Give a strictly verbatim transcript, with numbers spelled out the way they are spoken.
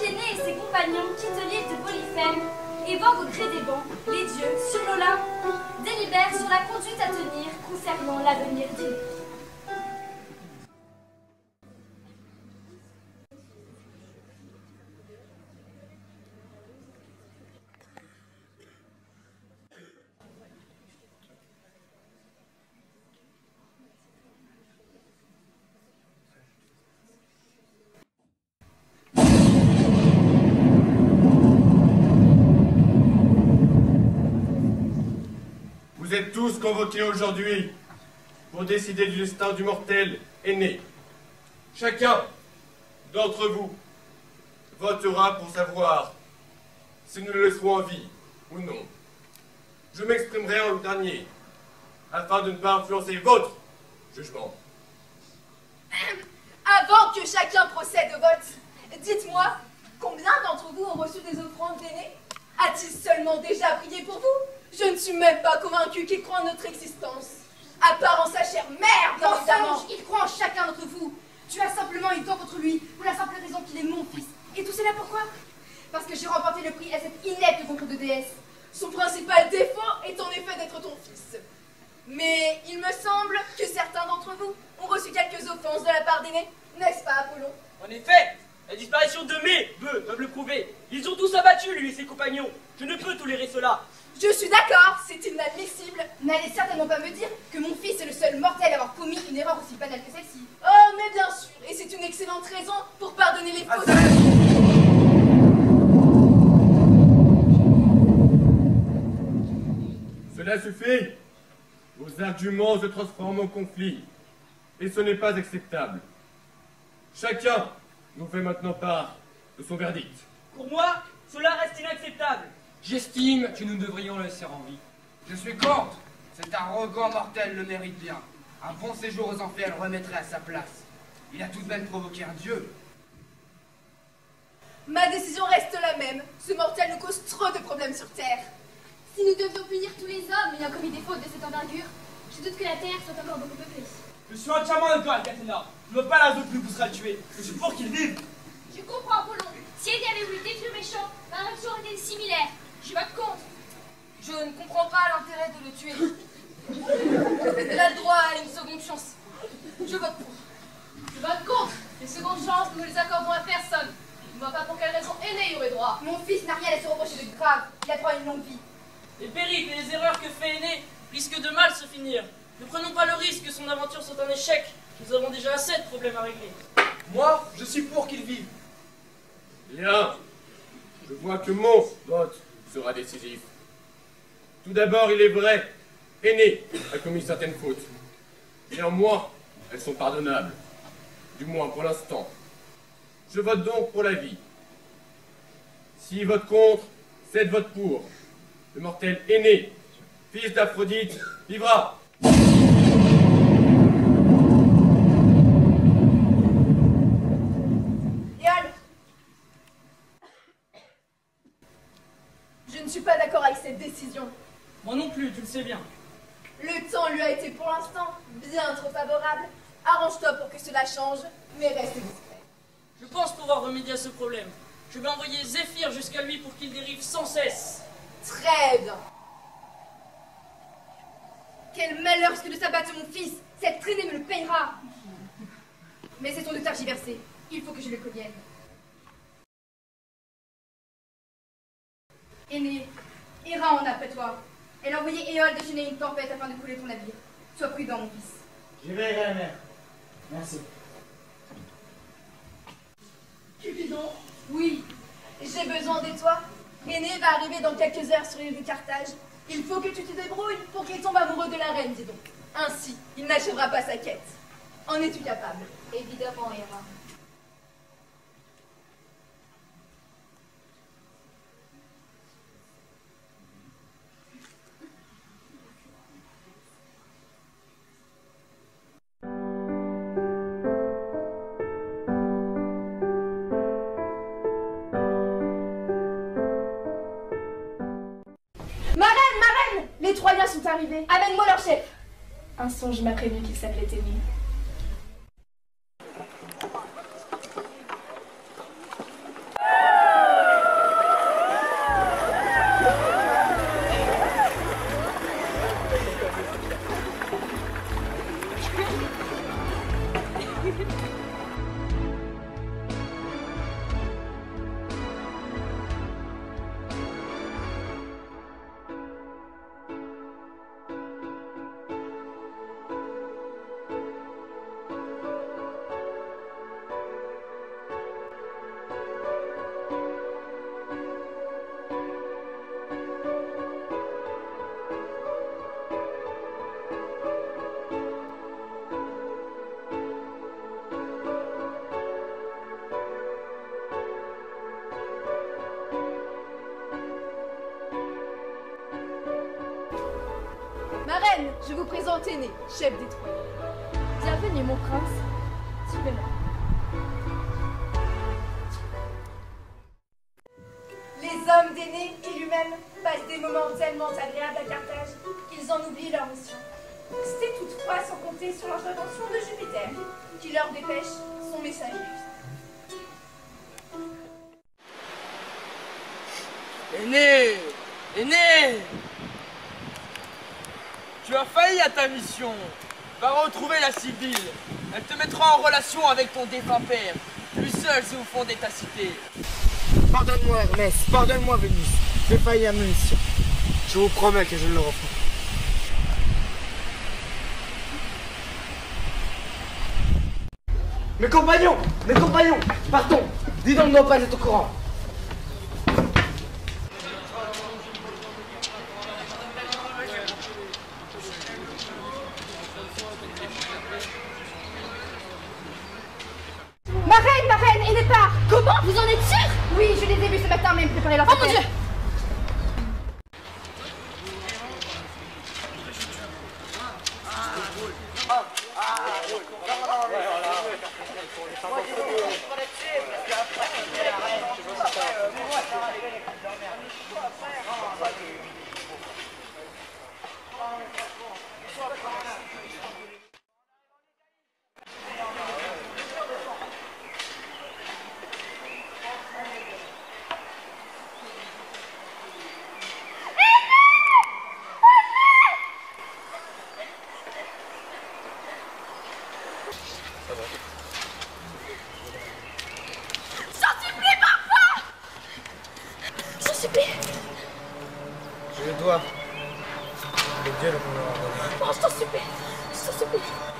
qu'Aîné et ses compagnons quittent l'île de Polyphème et voguent au gré des vents, les dieux, sur l'Olympe, délibèrent sur la conduite à tenir concernant l'avenir d'Aîné. Vous êtes tous convoqués aujourd'hui pour décider du destin du mortel Aîné. Chacun d'entre vous votera pour savoir si nous le laisserons en vie ou non. Je m'exprimerai en dernier, afin de ne pas influencer votre jugement. Avant que chacun procède au vote, dites-moi, combien d'entre vous ont reçu des offrandes d'Aîné? A-t-il seulement déjà prié pour vous? Je ne suis même pas convaincue qu'il croit en notre existence. À part en sa chère mère, bien évidemment. Mensonge, il croit en chacun d'entre vous. Tu as simplement une tort contre lui, pour la simple raison qu'il est mon fils. Et tout cela pourquoi? Parce que j'ai remporté le prix à cette inepte concours de déesse. Son principal défaut est en effet d'être ton fils. Mais il me semble que certains d'entre vous ont reçu quelques offenses de la part d'Aîné, n'est-ce pas, Apollon? En effet, la disparition de mes bœufs peuvent le prouver. Ils ont tous abattu, lui et ses compagnons. Je ne peux tolérer cela. Je suis d'accord, c'est inadmissible. N'allez certainement pas me dire que mon fils est le seul mortel à avoir commis une erreur aussi banale que celle-ci. Oh, mais bien sûr, et c'est une excellente raison pour pardonner les fautes. Cela suffit. Vos arguments se transforment en conflit. Et ce n'est pas acceptable. Chacun nous fait maintenant part de son verdict. Pour moi, cela reste inacceptable. J'estime que nous devrions le laisser en vie. Je suis contre. Cet arrogant mortel le mérite bien. Un bon séjour aux enfers le remettrait à sa place. Il a tout de même provoqué un dieu. Ma décision reste la même. Ce mortel nous cause trop de problèmes sur Terre. Si nous devions punir tous les hommes ayant commis des fautes de cette envergure, je doute que la Terre soit encore beaucoup peuplée. Je suis entièrement d'accord avec Athéna. Je ne veux pas la zone plus poussera le tuer. Je suis pour qu'il vive. Je comprends, Apollon. Si Aîné avait voulu détruire le méchant, ma réaction aurait été similaire. Je vote contre. Je ne comprends pas l'intérêt de le tuer. Il a le droit à une seconde chance. Je vote pour. Je vote contre. Les secondes chances, nous ne les accordons à personne. Je ne vois pas pour quelle raison Aîné y aurait droit. Mon fils n'a rien à se reprocher de grave. Il a droit à une longue vie. Les périples et les erreurs que fait Aîné risquent de mal se finir. Ne prenons pas le risque que son aventure soit un échec. Nous avons déjà assez de problèmes à régler. Moi, je suis pour qu'il vive. Bien. Je vois que mon vote sera décisif. Tout d'abord, il est vrai, Aîné a commis certaines fautes. Néanmoins, elles sont pardonnables. Du moins pour l'instant. Je vote donc pour la vie. S'il vote contre, sept votes pour. Le mortel Aîné, fils d'Aphrodite, vivra. Je ne suis pas d'accord avec cette décision. Moi non plus, tu le sais bien. Le temps lui a été pour l'instant bien trop favorable. Arrange-toi pour que cela change, mais reste discret. Je pense pouvoir remédier à ce problème. Je vais envoyer Zéphyr jusqu'à lui pour qu'il dérive sans cesse. Très bien. Quel malheur que de s'abattre mon fils. Cette traînée me le payera. Mais c'est son de tergiverser. Il faut que je le convienne. Aîné, Héra en a après toi. Elle a envoyé Éole déchaîner une tempête afin de couler ton navire. Sois prudent, mon fils. Je verrai la mer. Merci. Cupidon, oui, j'ai besoin de toi. Aîné va arriver dans quelques heures sur l'île de Carthage. Il faut que tu te débrouilles pour qu'il tombe amoureux de la reine, dis donc. Ainsi, il n'achèvera pas sa quête. En es-tu capable? Évidemment, Héra. Les Troyens sont arrivés. Amène-moi leur chef. Un songe m'a prévenu qu'il s'appelait Aîné. Je vous présente Aîné, chef d'étoile. Bienvenue, mon prince. Suivez-moi. Les hommes d'Aîné et lui-même passent des moments tellement agréables à Carthage qu'ils en oublient leur mission. C'était toutefois sans compter sur l'intervention de Jupiter, qui leur dépêche son messager. Aîné! Aîné! Tu as failli à ta mission. Va retrouver la Sibylle. Elle te mettra en relation avec ton défunt père, lui seul sait où fonder ta cité. Pardonne-moi Hermès, pardonne-moi Vénus. J'ai failli à ma mission. Je vous promets que je ne le referai. Mes compagnons, mes compagnons, partons. Didon ne doit pas être au courant. Ma reine, ma reine, et n'est pas. Comment? Vous en êtes sûr? Oui, je les ai vus ce matin même préparer leur. Oh mon Dieu! Je le dois. Le Dieu le prendra. Oh, je t'en supplie, je t'en supplie.